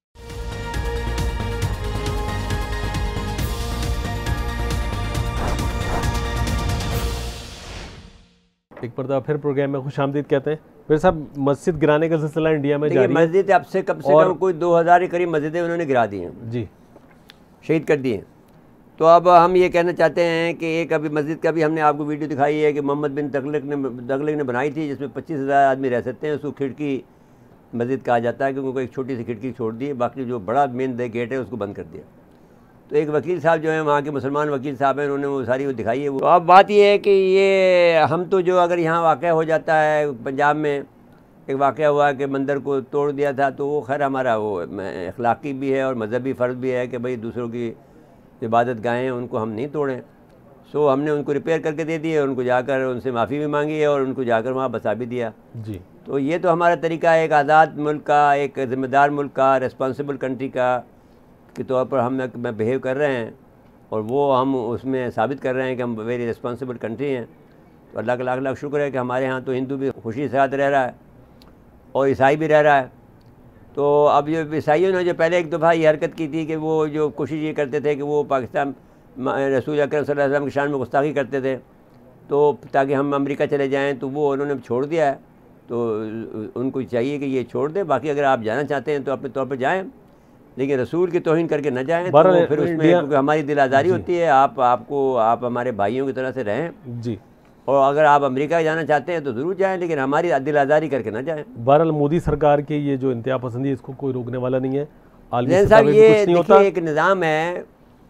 एक बार फिर प्रोग्राम में खुशामदीद कहते हैं। फिर साहब मस्जिद गिराने का सिलसिला इंडिया में जारी है। मस्जिद अब से कम से कम कोई दो हज़ार के करीब मस्जिदें उन्होंने गिरा दी हैं जी, शहीद कर दिए। तो अब हम ये कहना चाहते हैं कि एक अभी मस्जिद का भी हमने आपको वीडियो दिखाई है कि मोहम्मद बिन तगलक ने तगलक ने बनाई थी, जिसमें पच्चीस हज़ार आदमी रह सकते हैं। उसको खिड़की मस्जिद कहा जाता है क्योंकि उनको एक छोटी सी खिड़की छोड़ दी, बाकी जो बड़ा मेन गेट है उसको बंद कर दिया। तो एक वकील साहब जो है वहाँ के मुसलमान वकील साहब हैं, उन्होंने वो सारी वो दिखाई है। वो तो अब बात ये है कि ये हम तो जो अगर यहाँ वाक़या हो जाता है, पंजाब में एक वाक़या हुआ कि मंदिर को तोड़ दिया था, तो वो खैर हमारा वो अखलाक़ी भी है और मज़हबी फ़र्ज़ भी है कि भाई दूसरों की इबादत गाहें हैं उनको हम नहीं तोड़ें। सो हमने उनको रिपेयर करके दे दिए, उनको जाकर उनसे माफ़ी भी मांगी है और उनको जाकर वहाँ बसा भी दिया जी। तो ये तो हमारा तरीका है एक आज़ाद मुल्क का, एक ज़िम्मेदार मुल्क का, रिस्पॉन्सिबल कंट्री का के तौर पर हम में बिहेव कर रहे हैं और वो हम उसमें साबित कर रहे हैं कि हम वेरी रिस्पॉन्सिबल कंट्री हैं। तो अल्लाह का लाख लाख शुक्र है कि हमारे यहाँ तो हिंदू भी खुशी से साथ रह रहा है और ईसाई भी रह रहा है। तो अब जो ईसाइयों ने जो पहले एक दफ़ा ये हरकत की थी कि वो जो कोशिश ये करते थे कि वो पाकिस्तान रसूल अकरम सल्लल्लाहु अलैहि वसल्लम की शान में गुस्ताखी करते थे, तो ताकि हम अमेरिका चले जाएं, तो वो उन्होंने छोड़ दिया है। तो उनको चाहिए कि ये छोड़ दें, बाकी अगर आप जाना चाहते हैं तो अपने तौर पर जाएँ, लेकिन रसूल की तौहीन करके न जाएँ। तो फिर उसमें क्योंकि हमारी दिल आज़ारी होती है, आप आपको आप हमारे भाइयों की तरह से रहें जी। और अगर आप अमेरिका जाना चाहते हैं तो ज़रूर जाएं, लेकिन हमारी दिल आज़ारी करके ना जाएं। बहरहाल मोदी सरकार के ये जो इंतहा पसंदी है इसको कोई रोकने वाला नहीं है। जैन साहब ये देखिए एक निज़ाम है,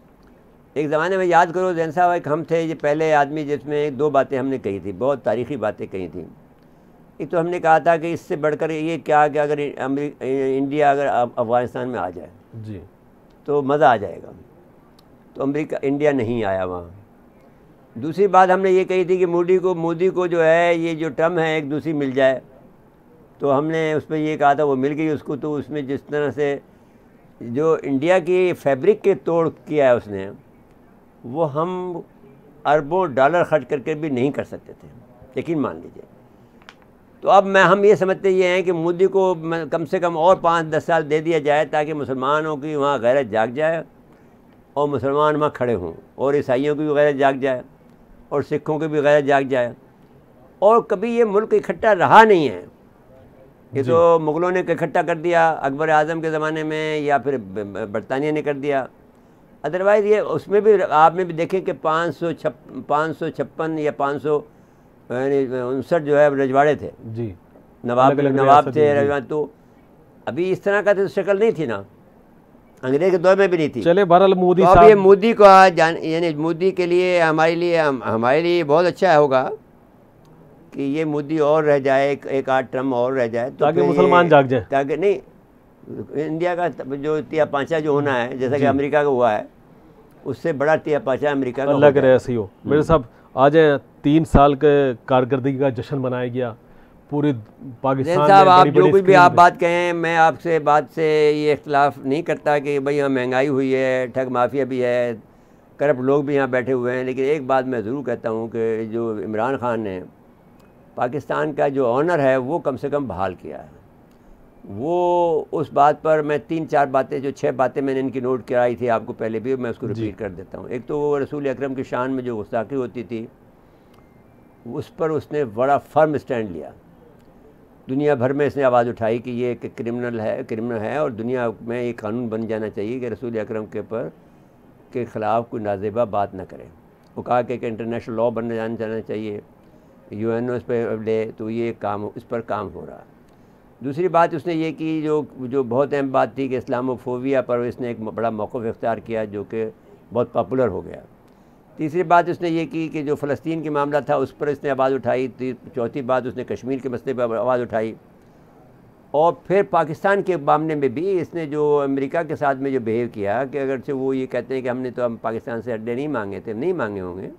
एक ज़माने में याद करो जैन साहब एक हम थे ये पहले आदमी जिसमें दो बातें हमने कही थी, बहुत तारीख़ी बातें कही थी। एक तो हमने कहा था कि इससे बढ़कर ये क्या कि अगर इंडिया अगर अफ़गानिस्तान में आ जाए जी तो मज़ा आ जाएगा, तो अमेरिका इंडिया नहीं आया वहाँ। दूसरी बात हमने ये कही थी कि मोदी को मोदी को जो है ये जो टर्म है एक दूसरी मिल जाए, तो हमने उस पर ये कहा था वो मिल गई उसको। तो उसमें जिस तरह से जो इंडिया की फैब्रिक के तोड़ किया है उसने, वो हम अरबों डॉलर खर्च करके भी नहीं कर सकते थे, यकीन मान लीजिए। तो अब मैं हम ये समझते ये हैं कि मोदी को कम से कम और पाँच दस साल दे दिया जाए ताकि मुसलमानों की वहाँ गैरत जाग जाए और मुसलमान वहाँ खड़े हों, और ईसाइयों की भी गैरत जाग जाए और सिखों की भी गैरत जाग जाए। और कभी ये मुल्क इकट्ठा रहा नहीं है, ये तो मुग़लों ने इकट्ठा कर दिया अकबर आज़म के ज़माने में, या फिर बरतानिया ने कर दिया। अदरवाइज़ ये उसमें भी आपने भी देखें कि पाँच सौ छप पाँच सौ छप्पन या पाँच सौ उनसठ जो है रजवाड़े थे जी, नवाब नवाब थे रजवाड़े। तो अभी इस तरह का तो शक्ल नहीं थी ना, अंग्रेज के दौर में भी नहीं थी। चले बहरहाल मोदी तो अब ये मोदी को जान यानी मोदी के लिए हमारे लिए हम, हमारे लिए बहुत अच्छा होगा कि ये मोदी और रह जाए, एक, एक आध टर्म और रह जाए, तो ताकि मुसलमान जाग जाए, ताकि नहीं इंडिया का जो तिया पाँचा जो होना है जैसा कि अमेरिका का हुआ है, उससे बड़ा तिया पाँचा अमेरिका का। अल्लाह करे ऐसे ही हो। मेरे साहब आज तीन साल के कारकर्दगी का जश्न मनाया गया पूरे पाकिस्तान साहब। आप जो कुछ भी आप बात कहें, मैं आपसे बात से ये इख्तलाफ नहीं करता कि भाई यहाँ महंगाई हुई है, ठग माफिया भी है, करप्ट लोग भी यहाँ बैठे हुए हैं, लेकिन एक बात मैं ज़रूर कहता हूँ कि जो इमरान खान ने पाकिस्तान का जो ऑनर है वो कम से कम बहाल किया है। वो उस बात पर मैं तीन चार बातें जो छह बातें मैंने इनकी नोट कराई थी आपको पहले भी, मैं उसको रिपीट कर देता हूँ। एक तो वो रसूल अकरम की शान में जो गुस्ताखी होती थी उस पर उसने बड़ा फर्म स्टैंड लिया। दुनिया भर में इसने आवाज़ उठाई कि ये एक क्रिमिनल है क्रिमिनल है और दुनिया में एक कानून बन जाना चाहिए कि रसूल अकरम के पर के ख़िलाफ़ कोई नाजेबा बात ना करे। वो कहा कि एक इंटरनेशनल लॉ बनने जाना जाना चाहिए, यू एन ओ इस पर ले, तो ये काम इस पर काम हो रहा है। दूसरी बात उसने ये की जो जो बहुत अहम बात थी कि इस्लामोफोबिया पर इसने एक बड़ा मौक़िफ़ इख्तियार किया जो कि बहुत पॉपुलर हो गया। तीसरी बात उसने ये की कि जो फ़लस्तीन का मामला था उस पर इसने आवाज़ उठाई। चौथी बात उसने कश्मीर के मसले पर आवाज़ उठाई। और फिर पाकिस्तान के मामले में भी इसने जो अमेरिका के साथ में जो बिहेव किया कि अगर से वो ये कहते हैं कि हमने तो हम पाकिस्तान से अड्डे नहीं मांगे थे, नहीं मांगे होंगे,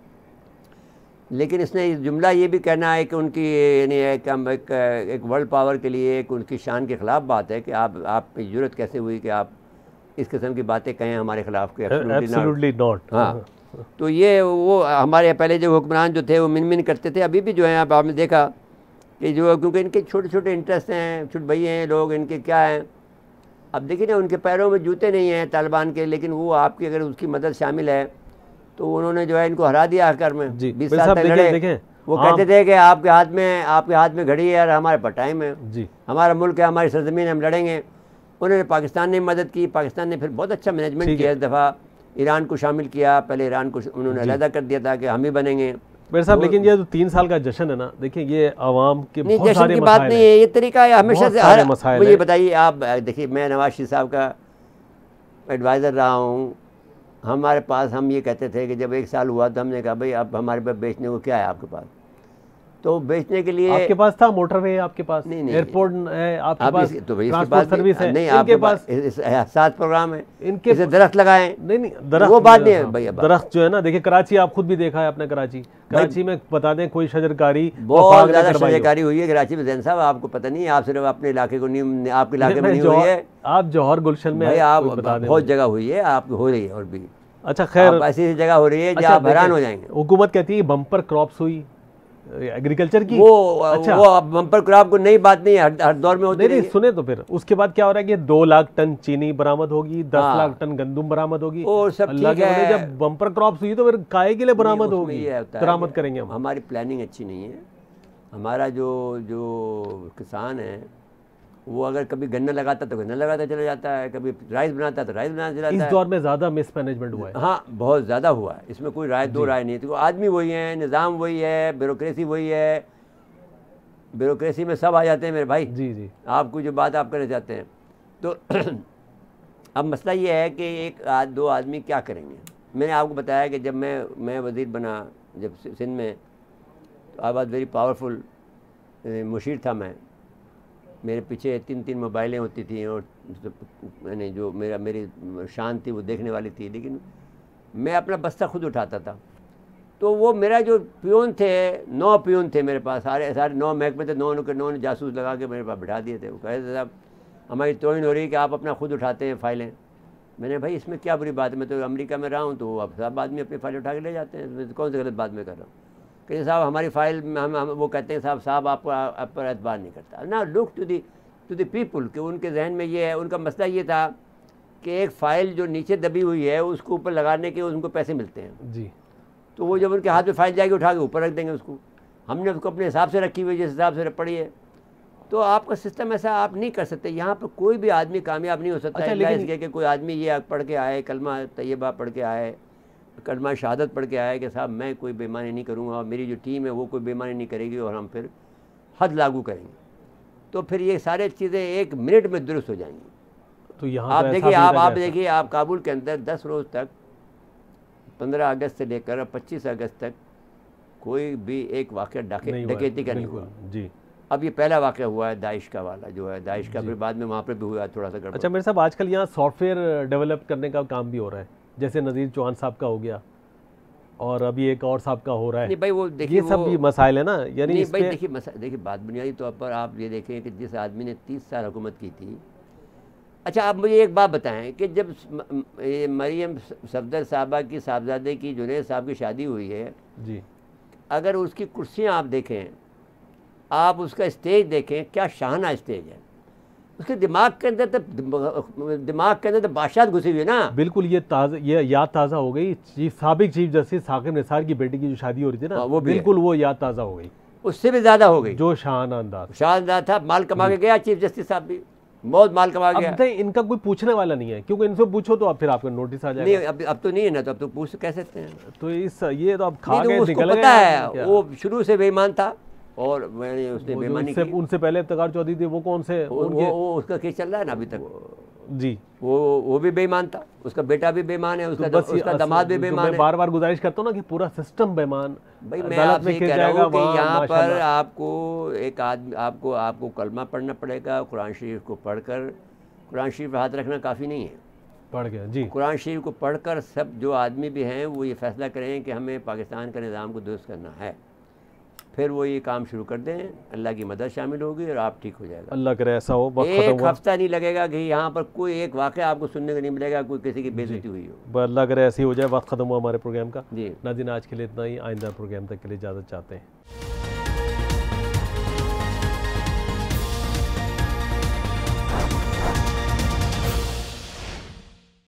लेकिन इसने जुमला ये भी कहना है कि उनकी यानी एक, एक, एक वर्ल्ड पावर के लिए एक उनकी शान के ख़िलाफ़ बात है कि आप आप पे ज़रूरत कैसे हुई कि आप इस किस्म की बातें कहें हमारे ख़िलाफ़ के। Absolutely not. हाँ, तो ये वो हमारे पहले जो हुक्मरान जो थे वो मिन मिन करते थे, अभी भी जो है आप आपने देखा कि जो क्योंकि इनके छोटे छोटे इंटरेस्ट हैं, छोटे भैया हैं लोग, इनके क्या हैं। अब देखिए ना उनके पैरों में जूते नहीं हैं तालिबान के, लेकिन वो आपकी अगर उसकी मदद शामिल है तो उन्होंने जो है इनको हरा दिया आखिर में। बीस साल तक लड़े, वो कहते थे कि आपके हाथ में आपके हाथ में घड़ी है यार, हमारे पर टाइम है जी, हमारा मुल्क है, हमारी सरजमीन, हम लड़ेंगे। उन्होंने पाकिस्तान ने मदद की, पाकिस्तान ने फिर बहुत अच्छा मैनेजमेंट किया इस दफ़ा, ईरान को शामिल किया, पहले ईरान को उन्होंने अलहदा कर दिया था कि हम ही बनेंगे मेरे साहब। लेकिन ये जो तीन साल का जश्न है ना, देखिए ये आवाम के बहुत जश्न सारे की बात नहीं है, ये तरीका है हमेशा से। हर मुझे बताइए आप, देखिए मैं नवाज शरीफ साहब का एडवाइज़र रहा हूँ, हमारे पास हम ये कहते थे कि जब एक साल हुआ तो हमने कहा भाई अब हमारे पास बेचने को क्या है आपके पास, तो बेचने के लिए आपके पास था मोटरवे, आपके पास नहीं नहीं एयरपोर्ट है, आपके आप पास तो ट्रांसपोर्ट सर्विस है, नहीं आपके पास सात प्रोग्राम है, इनके इसे दरख्त लगाएं। नहीं नहीं दरख्त वो बात नहीं है भैया, दरख्त जो है ना, देखिए कराची आप खुद भी देखा है आपने, कराची कराची में बता दें कोई शजरकारी बहुत ज़्यादा शजरकारी हुई है कराची में। जैन साहब आपको पता नहीं है, आप सिर्फ अपने इलाके को नहीं, आपके इलाके में नहीं हुई है, आप जौहर गुलशन में आप बहुत जगह हुई है, आप हो रही है और भी। अच्छा खैर ऐसी जगह हो रही है जहाँ आप हैरान हो जाएंगे। हुकूमत कहती है बम्पर क्रॉप्स हुई एग्रीकल्चर की, वो अच्छा वो बम्पर क्रॉप को नई बात नहीं है, हर, हर दौर में होती नहीं, नहीं सुने तो फिर उसके बाद क्या हो रहा है कि दो लाख टन चीनी बरामद होगी, दस हाँ। लाख टन गंदम बरामद होगी, और सब अल्लाह के वजह जब बम्पर क्रॉप्स हुई तो फिर काय के लिए बरामद होगी, बरामद करेंगे हम। हमारी प्लानिंग अच्छी नहीं है। हमारा जो जो किसान है वो अगर कभी गन्ना लगाता तो गन्ना लगाता चला जाता है, कभी राइस बनाता तो राइस बनाता चला जाता है। इस दौर में ज़्यादा मिसमैनेजमेंट हुआ है। हाँ बहुत ज़्यादा हुआ है, इसमें कोई राय दो राय नहीं है। तो आदमी वही है, निज़ाम वही है, ब्यूरोक्रेसी वही है, ब्यूरोक्रेसी में सब आ जाते हैं मेरे भाई। जी जी आपको जो बात आप करना चाहते हैं तो अब मसला ये है कि एक आद, दो आदमी क्या करेंगे। मैंने आपको बताया कि जब मैं मैं वज़ीर बना जब सिंध में, तो आई वॉज वेरी पावरफुल, मुशीर था मैं, मेरे पीछे तीन तीन मोबाइलें होती थी और मैंने जो मेरा मेरी शान थी वो देखने वाली थी, लेकिन मैं अपना बस्ता खुद उठाता था। तो वो मेरा जो पियून थे, नौ पियून थे मेरे पास, सारे सारे नौ महकमे थे, नौ के नौ ने जासूस लगा के मेरे पास बिठा दिए थे। वो कह रहे थे साहब हमारी तोहिन हो रही है कि आप अपना खुद उठाते हैं फाइलें। मैंने भाई इसमें क्या बुरी बात है, मैं तो अमेरिका में रहा हूँ, तो अब सब आदमी अपनी फाइल उठा के ले जाते हैं, कौन सी गलत बात मैं कर रहा हूँ। कहते साहब हमारी फाइल में हम, हम वो कहते हैं साहब साहब आपको आप पर एतबार नहीं करता ना। Look to the to the people कि उनके जहन में ये है, उनका मसला ये था कि एक फ़ाइल जो नीचे दबी हुई है उसको ऊपर लगाने के उनको पैसे मिलते हैं जी। तो वो जब उनके हाथ में फाइल जाएगी उठा के ऊपर रख देंगे उसको, हमने उसको अपने हिसाब से रखी हुई जिस हिसाब से पड़ी है। तो आपका सिस्टम ऐसा आप नहीं कर सकते, यहाँ पर कोई भी आदमी कामयाब नहीं हो सकता। अच्छा, लेकिन इसके कि कोई आदमी ये पढ़ के आए, कलमा तैयबा पढ़ के आए, कलमा शहादत पढ़ के आया कि साहब मैं कोई बेईमानी नहीं करूँगा और मेरी जो टीम है वो कोई बेईमानी नहीं करेगी और हम फिर हद लागू करेंगे, तो फिर ये सारे चीज़ें एक मिनट में दुरुस्त हो जाएंगी। तो यहाँ आप देखिए आप आप देखिए आप काबुल के अंदर दस रोज़ तक पंद्रह अगस्त से लेकर पच्चीस अगस्त तक कोई भी एक वाक़या डकैती का नहीं हुआ जी। अब ये पहला वाक़या हुआ है दाइश का वाला जो है, दाइश का फिर बाद में वहाँ पर भी हुआ थोड़ा सा गड़बड़। अच्छा मेरे साहब आजकल यहाँ सॉफ्टवेयर डेवलप करने का काम भी हो रहा है, जैसे नज़ीर चौहान साहब का हो गया और अभी एक और साहब का हो रहा है। नहीं भाई वो देखिए ये सब भी मसाइल है ना, यानी नहीं भाई देखिए देखिए बात बुनियादी तौर पर आप ये देखें कि जिस आदमी ने तीस साल हुकूमत की थी। अच्छा आप मुझे एक बात बताएं कि जब मरियम सफदर साहबा की साहबजादे की जुनैद साहब की शादी हुई है जी, अगर उसकी कुर्सियाँ आप देखें, आप उसका स्टेज देखें, क्या शाहाना स्टेज है। उसके दिमाग के अंदर तो दिमाग के अंदर तो बादशाह घुसी हुई है ना। बिल्कुल ये ताज़ा ये याद ताज़ा हो गई, चीफ साबिक चीफ जस्टिस साकिब निसार की बेटी की जो शादी हो रही थी ना, वो बिल्कुल वो याद ताज़ा हो गई, उससे भी ज़्यादा हो गई। जो शाहाना अंदाज शानदार था, माल कमा के गया चीफ जस्टिस साहब भी, बहुत माल कमा गया। अब इनका कोई पूछने वाला नहीं है, क्योंकि इनसे पूछो तो अब फिर आपका नोटिस आ जाएगा। नहीं अब अब तो नहीं है ना, तो अब तो पूछ कह सकते हैं। तो इस ये तो अब खा गए, उसको पता है वो शुरू से बेईमान था और मैंने उसने बेईमानी की। उनसे पहले इफ्तिखार चौधरी थे, वो कौन से वो, वो, वो उसका केस चल रहा है ना अभी तक जी। वो वो भी बेईमान था, उसका बेटा भी बेईमान है, उसका तो उसका दामाद भी बेईमान है। बार बार गुजारिश करता हूँ ना कि पूरा सिस्टम बेईमान। भाई मैं आपसे कह रहा हूँ कि यहाँ पर आपको एक आदमी आपको आपको कलमा पढ़ना पड़ेगा, कुरान शरीफ को पढ़कर, कुरान शरीफ पर हाथ रखना काफ़ी नहीं है, पढ़ गया जी। कुरान शरीफ को पढ़कर सब जो आदमी भी हैं वो ये फैसला करें कि हमें पाकिस्तान का निज़ाम को दुरुस्त करना है, फिर वो ये काम शुरू कर दें, अल्लाह की मदद शामिल होगी और आप ठीक हो जाएगा। अल्लाह करे ऐसा हो। एक हफ्ता नहीं लगेगा कि यहाँ पर कोई एक वाक़या आपको सुनने को नहीं मिलेगा कोई किसी की बेइज्जती हुई हो। अल्लाह करे ऐसी हो जाए। वक्त ख़त्म हुआ हमारे प्रोग्राम का जी। नाज़रीन आज के लिए इतना ही, आइंदा प्रोग्राम तक के लिए इजाज़त चाहते हैं।